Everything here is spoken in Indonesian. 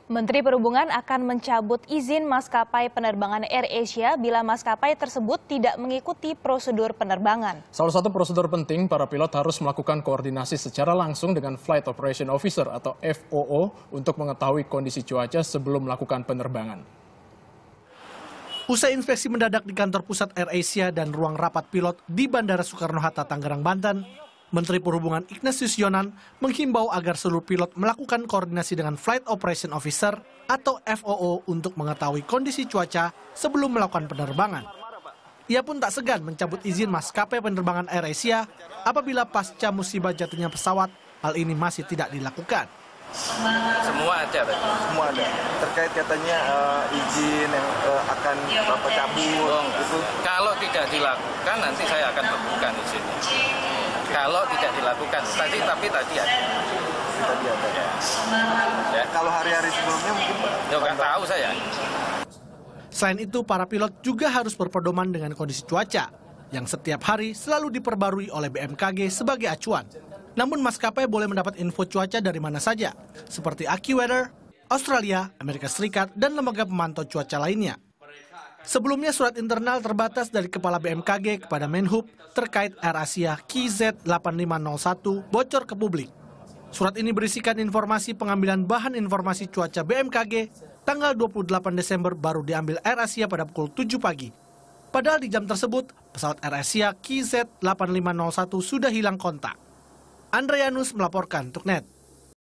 Menteri Perhubungan akan mencabut izin maskapai penerbangan AirAsia bila maskapai tersebut tidak mengikuti prosedur penerbangan. Salah satu prosedur penting, para pilot harus melakukan koordinasi secara langsung dengan Flight Operation Officer atau FOO untuk mengetahui kondisi cuaca sebelum melakukan penerbangan. Usai inspeksi mendadak di kantor pusat AirAsia dan ruang rapat pilot di Bandara Soekarno-Hatta, Tangerang, Banten, Menteri Perhubungan Ignatius Jonan menghimbau agar seluruh pilot melakukan koordinasi dengan Flight Operation Officer atau FOO untuk mengetahui kondisi cuaca sebelum melakukan penerbangan. Ia pun tak segan mencabut izin maskapai penerbangan AirAsia apabila pasca musibah jatuhnya pesawat, hal ini masih tidak dilakukan. Semua ada, semua ada. Terkait katanya izin yang akan Bapak cabut. Itu. Kalau tidak dilakukan nanti saya akan bekukan izinnya. Kalau tidak dilakukan, tapi tadi ada. Tadi ada. Ya. Kalau hari-hari sebelumnya mungkin Pak? Ya nggak tahu saya. Selain itu, para pilot juga harus berpedoman dengan kondisi cuaca yang setiap hari selalu diperbarui oleh BMKG sebagai acuan. Namun maskapai boleh mendapat info cuaca dari mana saja, seperti AccuWeather, Australia, Amerika Serikat, dan lembaga pemantau cuaca lainnya. Sebelumnya surat internal terbatas dari Kepala BMKG kepada Menhub terkait AirAsia KZ8501 bocor ke publik. Surat ini berisikan informasi pengambilan bahan informasi cuaca BMKG tanggal 28 Desember baru diambil AirAsia pada pukul 7 pagi. Padahal di jam tersebut, pesawat AirAsia KZ8501 sudah hilang kontak. Andreanus melaporkan untuk NET.